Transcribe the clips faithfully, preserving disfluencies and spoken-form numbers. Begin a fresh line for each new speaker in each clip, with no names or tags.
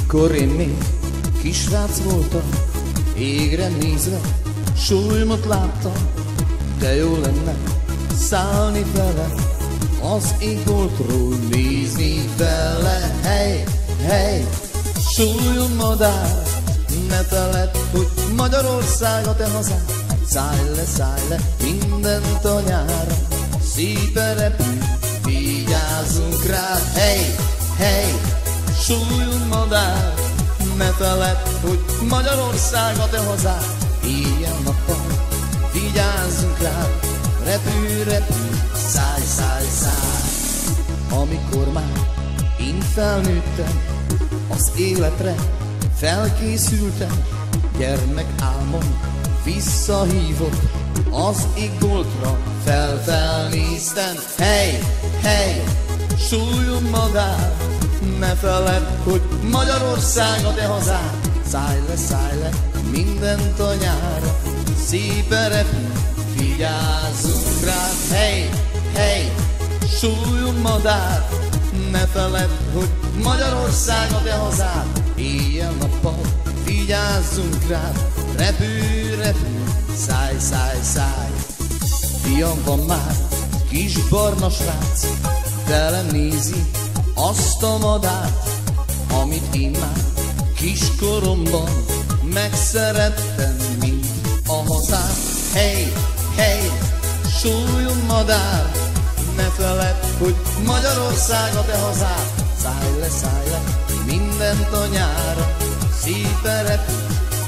Mikor én még kisrác voltam, égre nézve súlymot láttam, de jó lenne szállni vele, az égboltról nézni vele. Hey, hey, súlyom madár, ne feledd, hogy Magyarország a te hazád. Szállj le, szállj le, mindent a nyára, szépen repül, vigyázzunk rád. Hey, hey, súlyom madár, ne feledd, hogy Magyarország a te hazád. Éjjel-nappal vigyázzunk rád, repül, repül, szállj, szállj, szállj. Amikor már én felnőttem, az életre felkészültem, gyermekálmom visszahívott, az égboltra fel-felnéztem. Hey, hey, súlyom madár, ne feledd, hogy Magyarország a te hazád. Szállj le, szállj le, mindent a nyára, szépen repül, vigyázzunk rád. Hey, hey, súlyom madár, ne feledd, hogy Magyarország a te hazád. Éjjel-nappal vigyázzunk rád, repül, repül, szállj, szállj, szállj. Fiam, van már kis barna srác, velem nézi azt a madárt, amit én már kiskoromban megszerettem, mint a hazám. Hey, hey, súlyom madár, ne feledd, hogy Magyarország a te hazád. Szállj le, szállj le, mindent a nyára, szépen repül,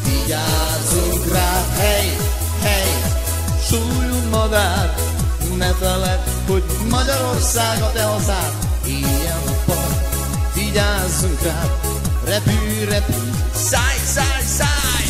vigyázzunk rá. Hey, hey, súlyom madár, ne feledd, hogy Magyarország a te hazád. Éjjel-nappal vigyázzunk rá, repül, repül, szállj, szállj, szállj.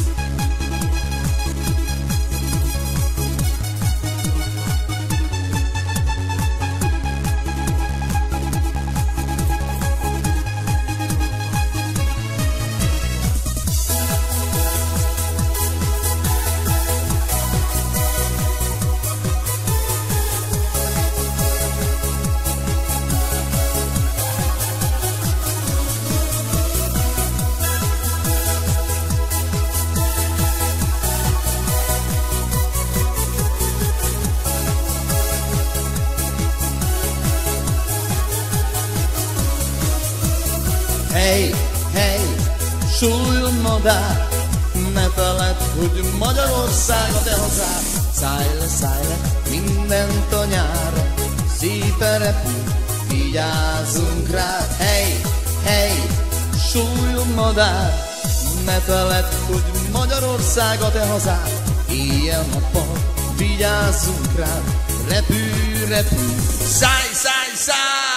Hey, hey, súlyom madár, ne feledd, hogy Magyarország a te hazád. Szállj le, szállj le, mindent a nyára, szépen repül, vigyázzunk rád. Hey, hey, súlyom madár, ne feledd, hogy Magyarország a te hazád. Éjjel-nappal vigyázzunk rád, repül, repül, szállj, szállj, szállj.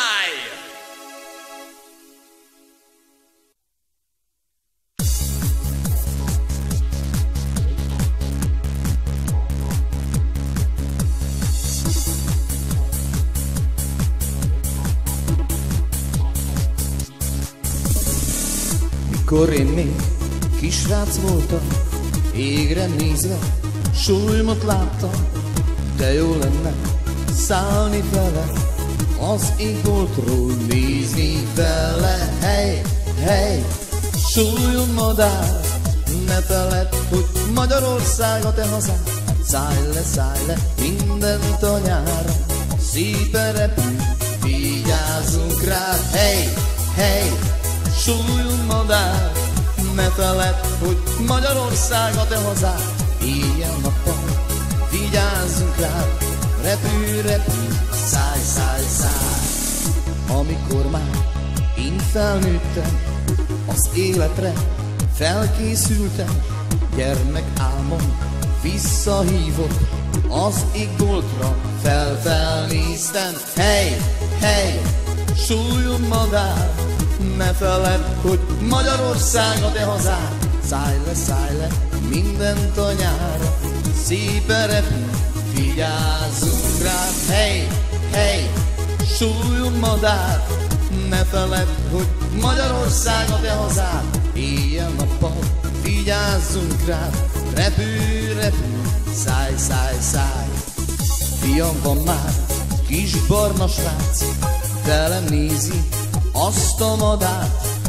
Mikor én még kisrác voltam, égre nézve súlymot láttam, de jó lenne szállni vele, az égboltról nézni vele. Hey, hey, súlyom madár, ne feledd, hogy Magyarország a te hazád. Szállj le, szállj le, mindent a nyára, szépen repül, vigyázzunk rád. Hey, hey, súlyom madár, ne feledd, hogy Magyarország a te hazád. Éjjel-nappal vigyázzunk rád, repül, repül, szállj, szállj, szállj. Amikor már én felnőttem, az életre felkészültem, gyermekálmom visszahívott, az égboltra fel-felnéztem. Hey, hey, súlyom madár, ne feledd, hogy Magyarország a te hazád. Szállj le, szállj le, mindent a nyára, szépen repül, vigyázzunk rád. Hey, hey, súlyom madár, ne feledd, hogy Magyarország a te hazád. Éjjel-nappal vigyázzunk rád, repül, repül, szállj, szállj, szállj. Fiam, van már kis barna srác, velem nézi azt a madárt,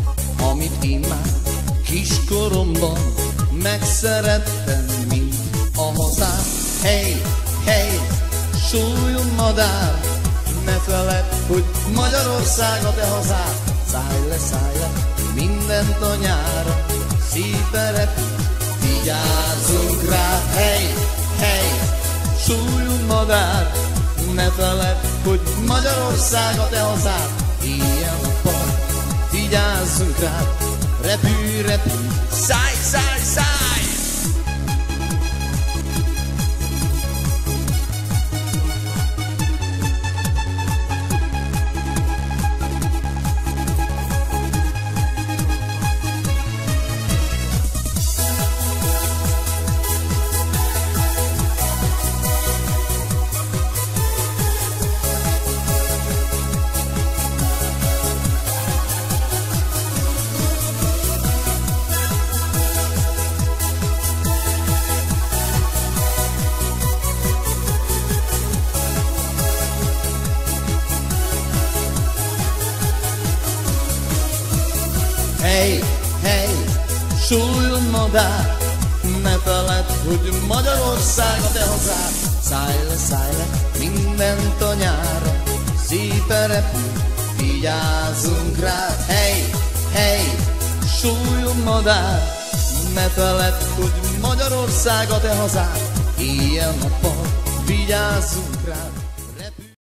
amit én már kiskoromban megszerettem, mint a hazám. Hey, hey, súlyom madár, ne feledd, hogy Magyarország a te hazád. Szállj le, szállj le, mindent a nyára, szépen repül, vigyázzunk rá. Hey, hey, súlyom madár, ne feledd, hogy Magyarország a te hazád. Éjjel-nappal vigyázzunk rá, repülj, repülj, szállj, szállj, szállj! Hey, hey, súlyom madár, ne feledd, hogy Magyarország a te hazád. Szállj le, szállj le, mindent a nyára, szépen repül, vigyázzunk rá. Hey, hey, súlyom madár, ne feledd, hogy Magyarország a te hazád. Éjjel-nappal vigyázzunk rá.